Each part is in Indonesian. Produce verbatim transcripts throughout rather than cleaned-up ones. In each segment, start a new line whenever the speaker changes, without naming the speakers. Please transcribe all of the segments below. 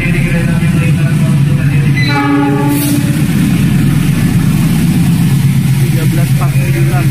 tiga belas empat puluh sembilan.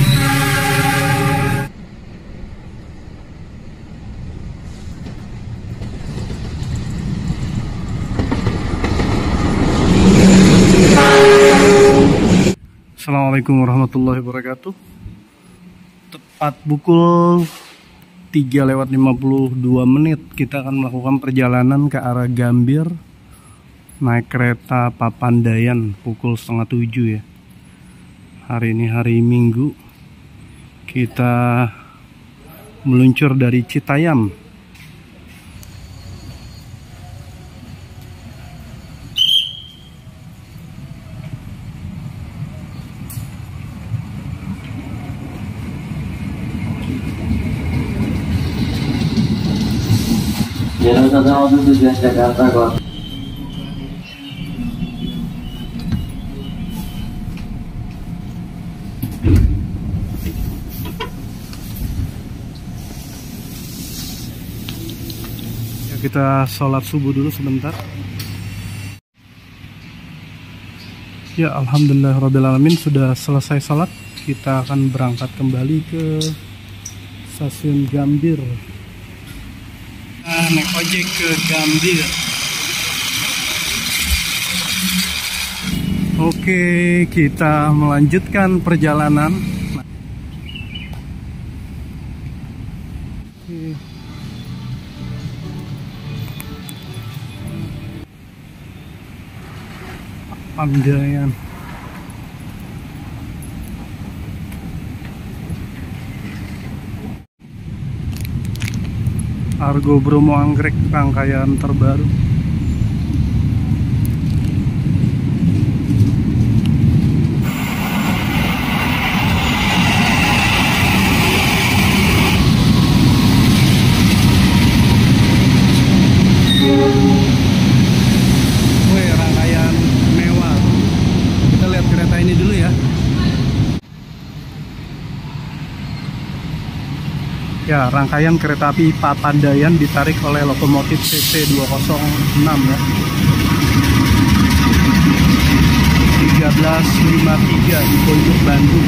Assalamualaikum warahmatullahi wabarakatuh. Tepat pukul tiga lewat lima puluh dua menit kita akan melakukan perjalanan ke arah Gambir naik kereta Papandayan pukul setengah tujuh ya. Hari ini hari Minggu, kita meluncur dari Citayam.
Jalan Tata untuk tujuan Jakarta Kota.
Ya, kita sholat subuh dulu sebentar. Ya, alhamdulillahirrabbilalamin, sudah selesai sholat. Kita akan berangkat kembali ke stasiun Gambir. Nah, naik ojek ke Gambir. Oke, kita melanjutkan perjalanan. Oke. Papandayan. Argo Bromo Anggrek rangkaian terbaru. Wih, rangkaian mewah. Kita lihat kereta ini dulu ya. Ya, rangkaian kereta api Papandayan ditarik oleh lokomotif C C dua nol enam ya. tiga belas lima puluh tiga di Pojok Bandung.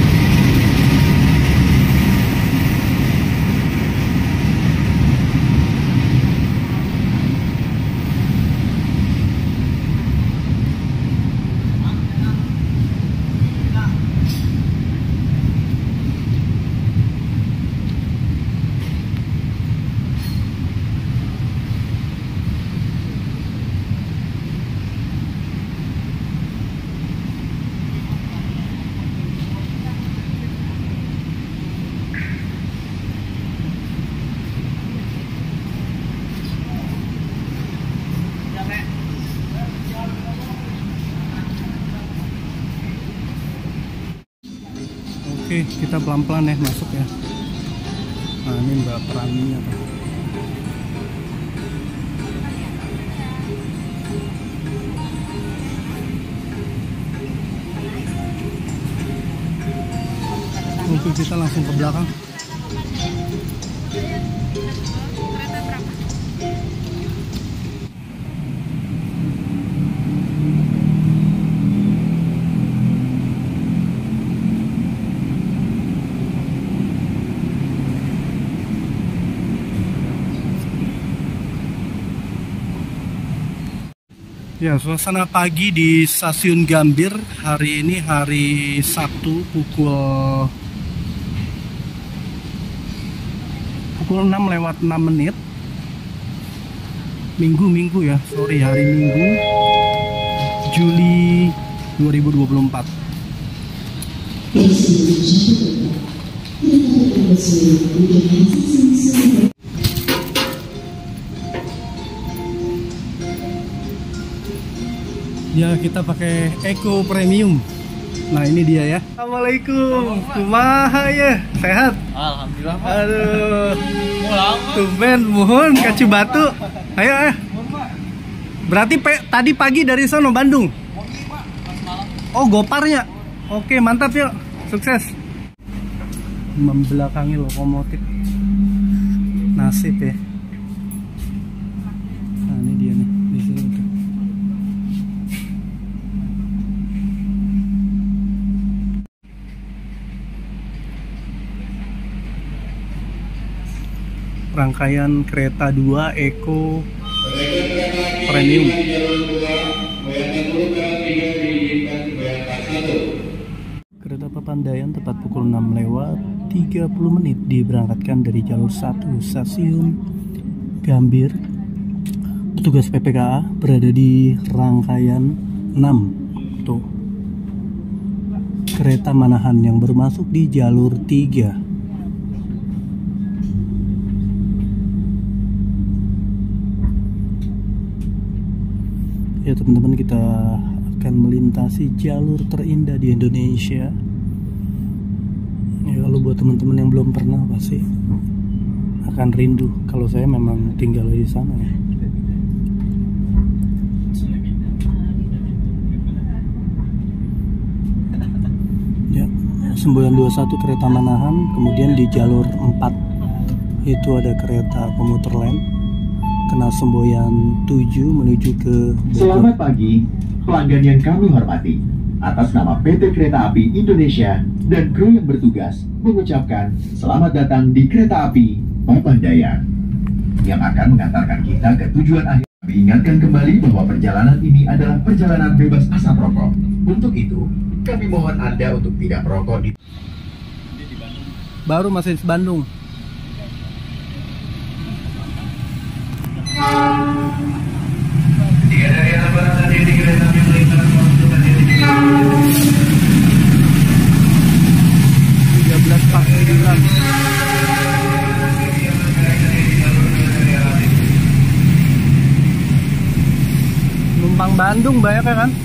Oke, kita pelan-pelan ya masuk ya. Nah, ini Mbak Praninya tuh. Oke, kita langsung ke belakang. Ya, suasana pagi di stasiun Gambir hari ini hari Sabtu pukul pukul enam lewat enam menit. Minggu-minggu ya, sorry hari Minggu Juli dua ribu dua puluh empat. Ya, kita pakai Eco Premium. Nah, ini dia ya. Assalamualaikum. Kumaha ya? Sehat?
Alhamdulillah, Pak.
Aduh.
Lama.
Tumben muhun Kacu Batu. Ayo, ayo. Berarti pe, tadi pagi dari sono Bandung. Oh, Goparnya. Oke, mantap yuk. Sukses. Membelakangi lokomotif. Nasib ya. Nah, ini dia nih di sini tuh. rangkaian kereta dua Eco Premium. Kereta Papandayan tepat pukul enam lewat tiga puluh menit diberangkatkan dari jalur satu stasiun Gambir. Petugas P P K A berada di rangkaian enam. Tuh. Kereta Manahan yang baru masuk di jalur tiga. Ya teman-teman, kita akan melintasi jalur terindah di Indonesia. Ya kalau buat teman-teman yang belum pernah pasti akan rindu. Kalau saya memang tinggal di sana ya. Ya, semboyan dua puluh satu kereta Manahan, kemudian di jalur empat itu ada kereta komuter lain. Kena semboyan tujuh menuju ke Bogor.
Selamat pagi, pelanggan yang kami hormati. Atas nama P T Kereta Api Indonesia dan kru yang bertugas mengucapkan selamat datang di Kereta Api Papandayan yang akan mengantarkan kita ke tujuan akhir. Kami ingatkan kembali bahwa perjalanan ini adalah perjalanan bebas asap rokok. Untuk itu, kami mohon Anda untuk tidak merokok di
Baru masih di Bandung. tiga belas empat puluh sembilan. Numpang Bandung banyak ya kan?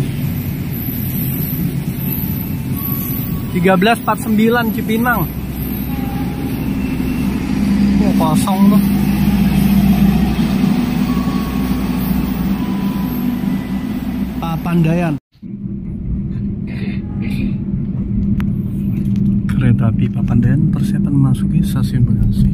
tiga belas empat puluh sembilan Cipinang. Oh, kosong tuh. Papandayan. Kereta api Papandayan persiapan memasuki stasiun Bekasi.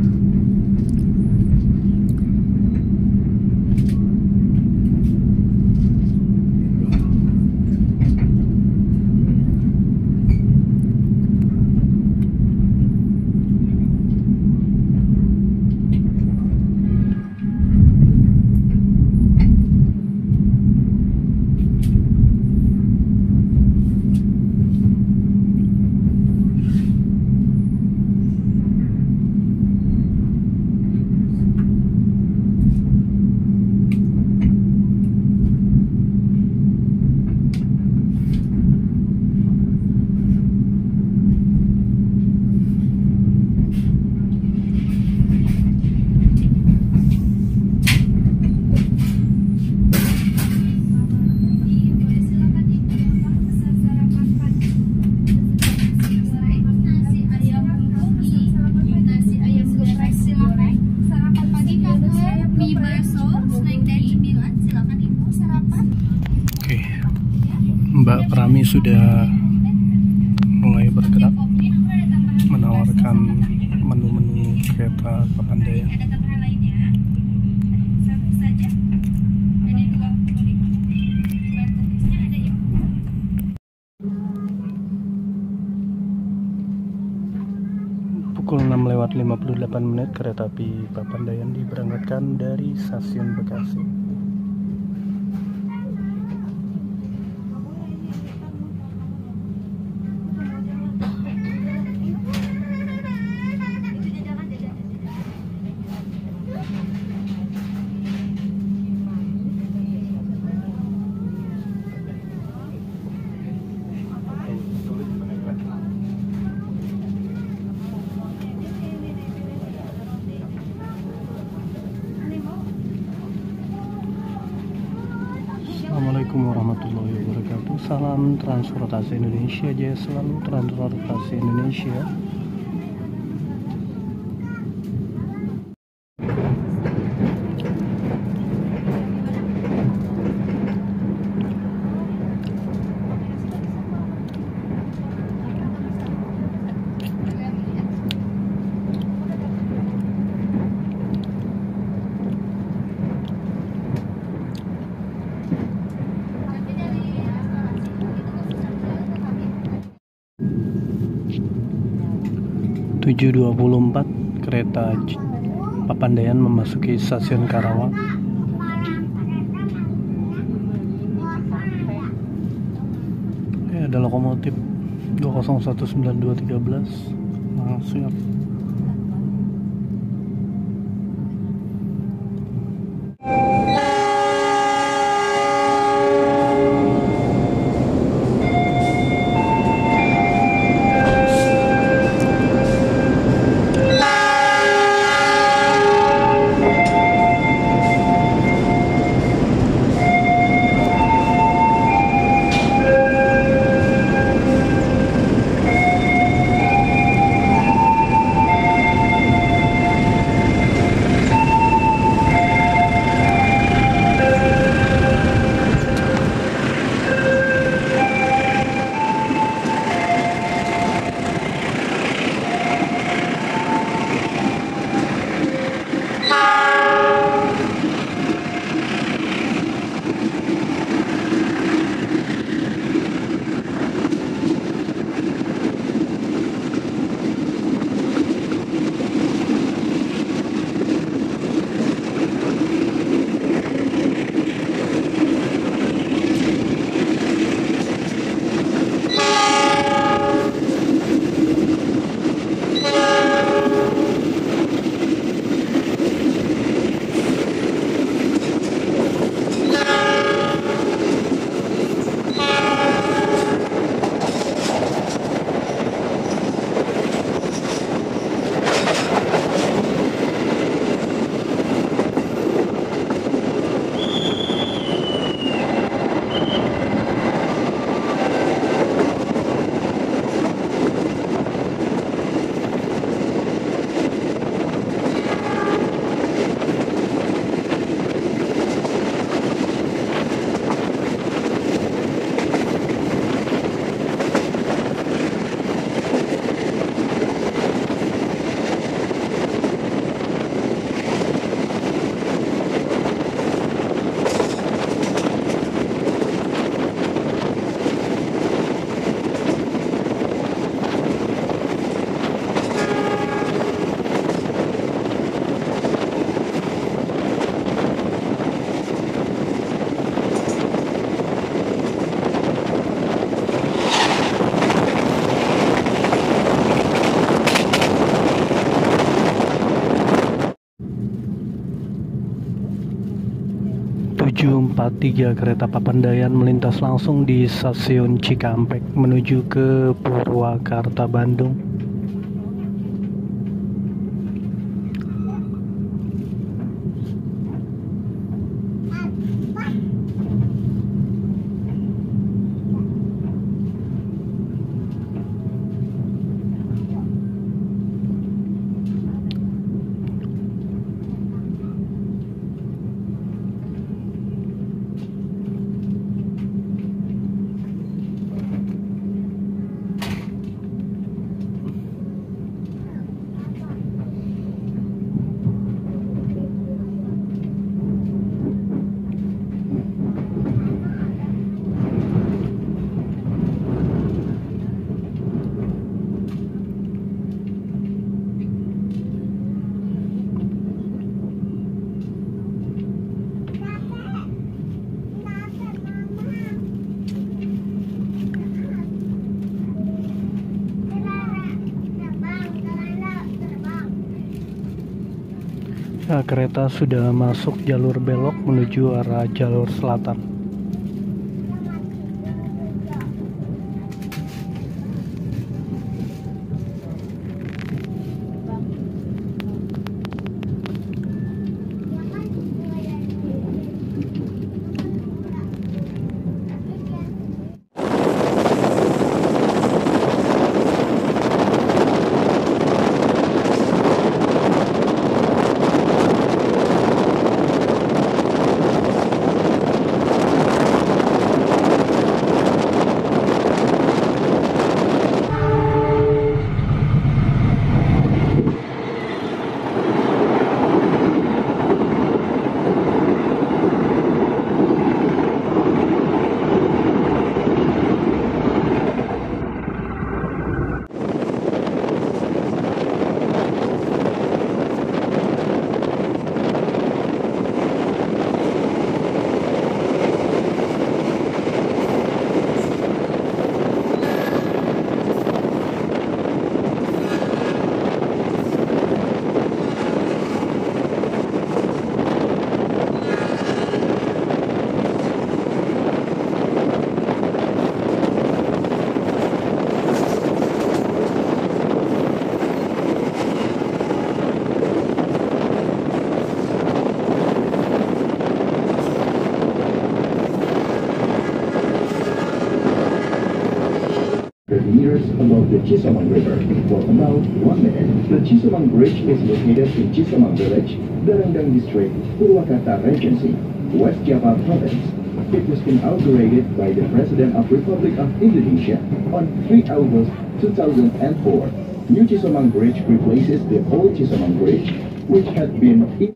Mbak Prami sudah mulai bergerak menawarkan menu-menu kereta Papandayan. Pukul enam lewat lima puluh delapan menit kereta api Papandayan diberangkatkan dari stasiun Bekasi. Assalamualaikum warahmatullahi wabarakatuh. Salam transportasi Indonesia, jaya selalu transportasi Indonesia. tujuh dua puluh empat kereta Papandayan memasuki stasiun Karawang. Ini ada lokomotif dua nol satu sembilan dua tiga belas. Nah, siap. tujuh empat tiga kereta Papandayan melintas langsung di stasiun Cikampek menuju ke Purwakarta, Bandung. Nah, kereta sudah masuk jalur belok menuju arah jalur selatan.
Cisomang River. For about one minute, the Cisomang Bridge is located in Cisomang Village, Darandang District, Purwakarta Regency, West Java Province. It was inaugurated by the President of Republic of Indonesia on three August two thousand four. New Cisomang Bridge replaces the old Cisomang Bridge, which had been in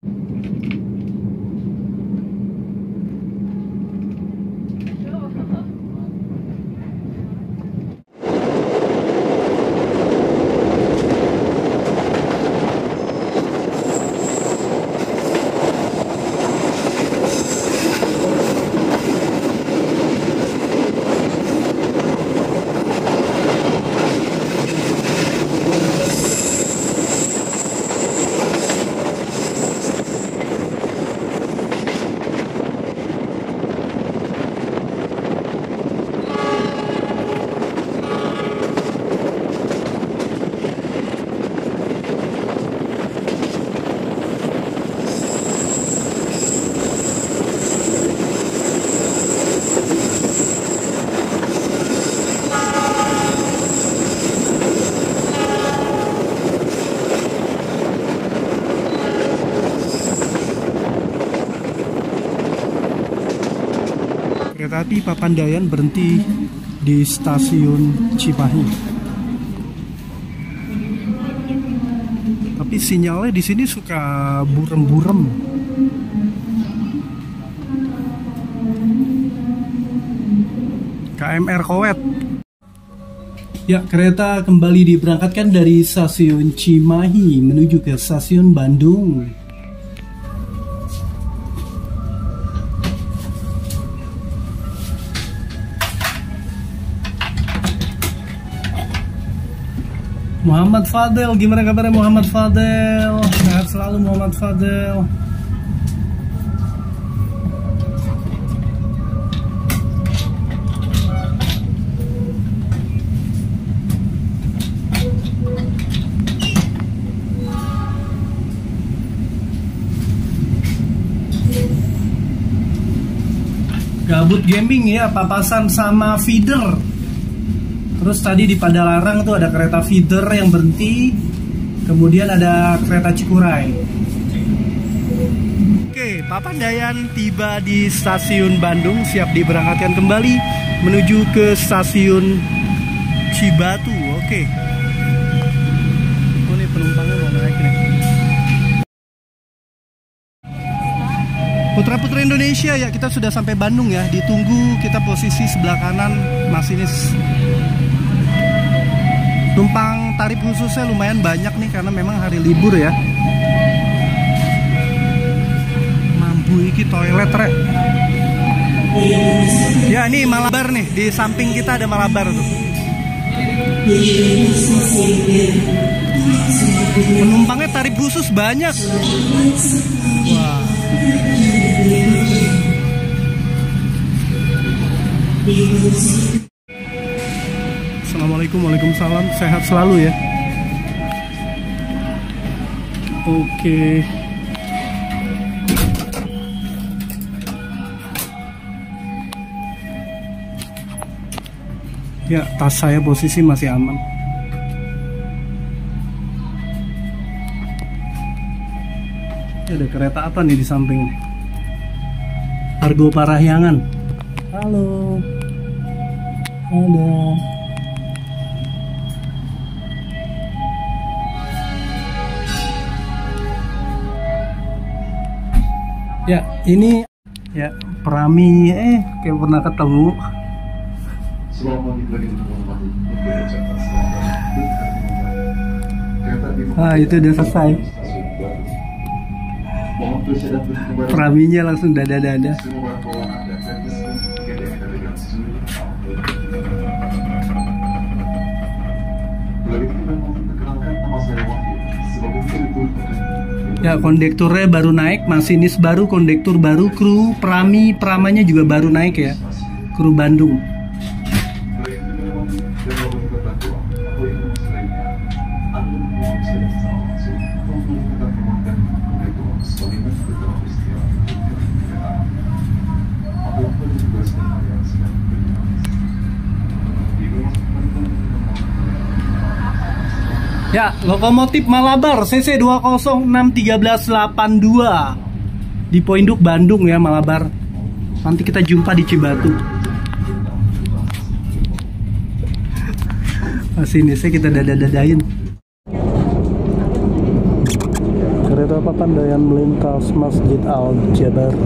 kereta api Papandayan berhenti di stasiun Cimahi. Tapi sinyalnya di sini suka burem-burem. K M R Kowet. Ya, kereta kembali diberangkatkan dari stasiun Cimahi menuju ke stasiun Bandung. Muhammad Fadel, gimana kabarnya Muhammad Fadel? Sehat selalu Muhammad Fadel. Gabut gaming ya, papasan sama feeder. Terus tadi di Padalarang tuh ada kereta feeder yang berhenti, kemudian ada kereta Cikuray. Oke, Papandayan tiba di stasiun Bandung, siap diberangkatkan kembali menuju ke stasiun Cibatu. Oke. Oh, ini penumpangnya mau naik nih. Putra-putri Indonesia ya, kita sudah sampai Bandung ya. Ditunggu, kita posisi sebelah kanan masinis. Tumpang tarif khususnya lumayan banyak nih karena memang hari libur ya. Mampu iki toilet rek. Ya ini Malabar nih, di samping kita ada Malabar tuh. Penumpangnya tarif khusus banyak. Wah. Assalamualaikum, waalaikumsalam, sehat selalu ya. Oke. Ya, tas saya posisi masih aman. Ini ada kereta apa nih di samping? Argo Parahyangan. Halo. Halo. Ya, ini ya Prami eh kayak pernah ketemu. Ah, itu udah selesai. Praminya langsung dada-dada. Ya, kondekturnya baru naik, masinis baru, kondektur baru, kru Prami, Pramanya juga baru naik ya, kru Bandung. Ya, lokomotif Malabar C C dua nol enam tiga satu delapan dua di Poinduk Bandung ya, Malabar. Nanti kita jumpa di Cibatu. Masih ini saya kita dada-dadain. Kereta Papandayan melintas Masjid Al-Jabar.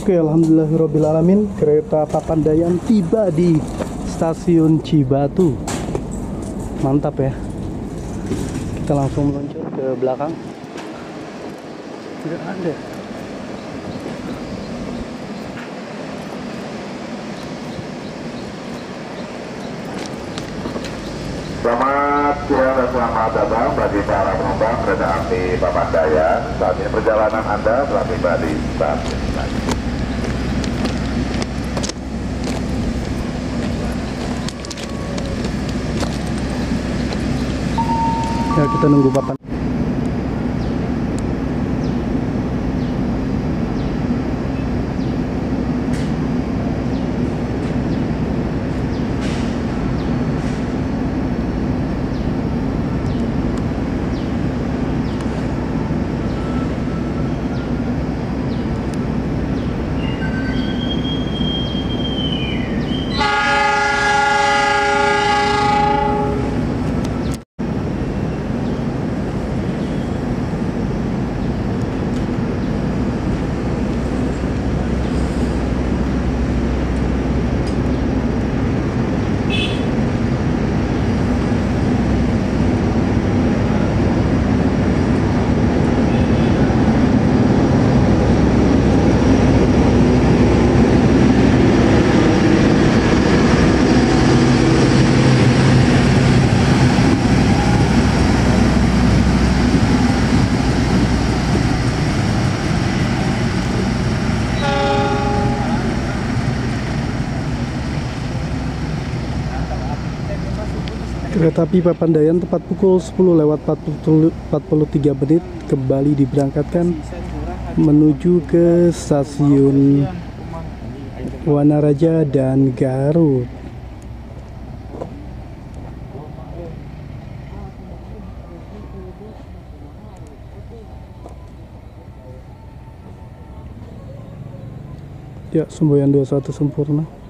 Oke, alhamdulillahirobbilalamin, kereta Papandayan tiba di stasiun Cibatu. Mantap ya. Kita langsung meluncur ke belakang. Tidak ada.
Selamat siang dan selamat datang bagi para penumpang kereta api Papandayan. Saat ini perjalanan Anda telah tiba di stasiun.
Ya, kita nunggu papan. Kereta api Papandayan tepat pukul sepuluh lewat empat puluh tiga menit kembali diberangkatkan menuju ke stasiun Wanaraja dan Garut. Ya, semboyan dua puluh satu sempurna.